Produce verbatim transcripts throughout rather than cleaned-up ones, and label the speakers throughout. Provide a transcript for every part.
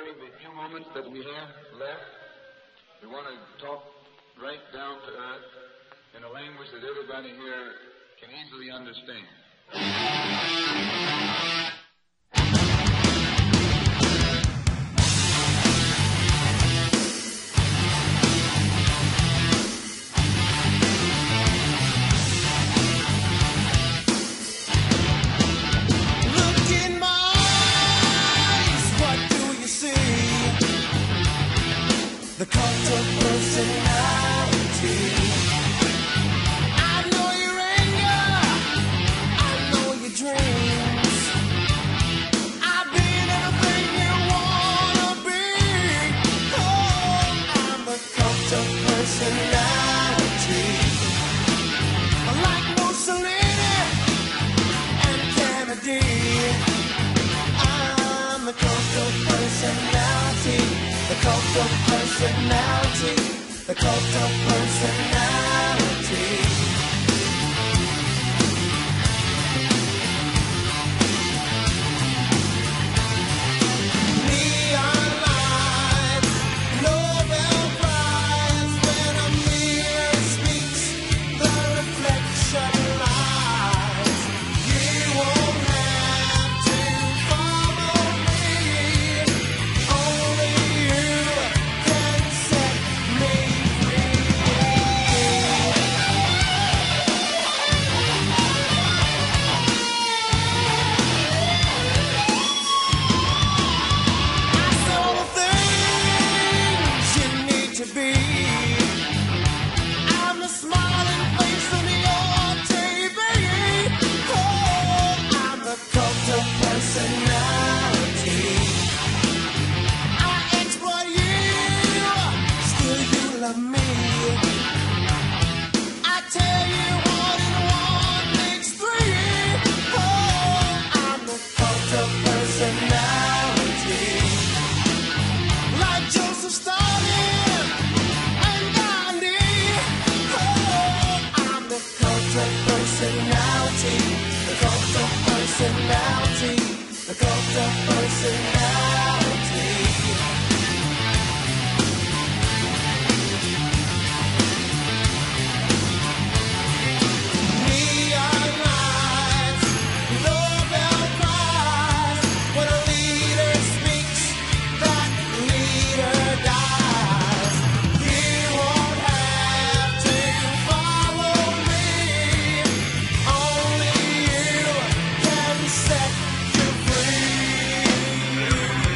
Speaker 1: during the few moments that we have left, we want to talk right down to earth in a language that everybody here can easily understand.
Speaker 2: The cult of personality. I know your anger, I know your dreams. I've been everything you wanna be. Oh, I'm the cult of personality. Like Mussolini and Kennedy, I'm the cult of personality. The cult of personality, the cult of personality. Neon lights, Nobel Prize, when a mirror speaks, the reflection lies. You won't have to follow me, only personality, the cult of personality, the cult of personality. Neon lights, Nobel Prize, when a leader speaks, that leader dies. You won't have to follow me, only you can set you free.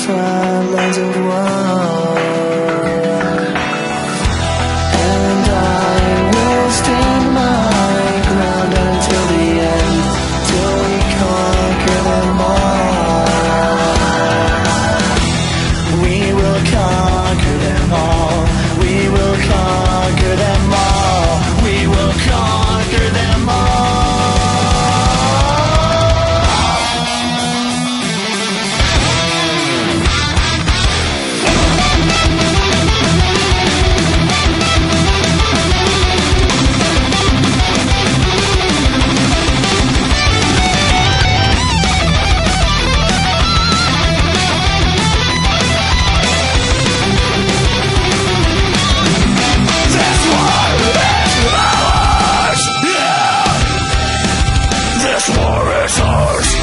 Speaker 2: flat lands of war. And I will stand my ground until the end, till we conquer them all. We will conquer them all. We will conquer them all. We will conquer them all.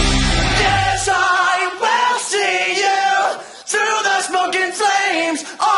Speaker 2: Yes, I will see you through the smoking flames.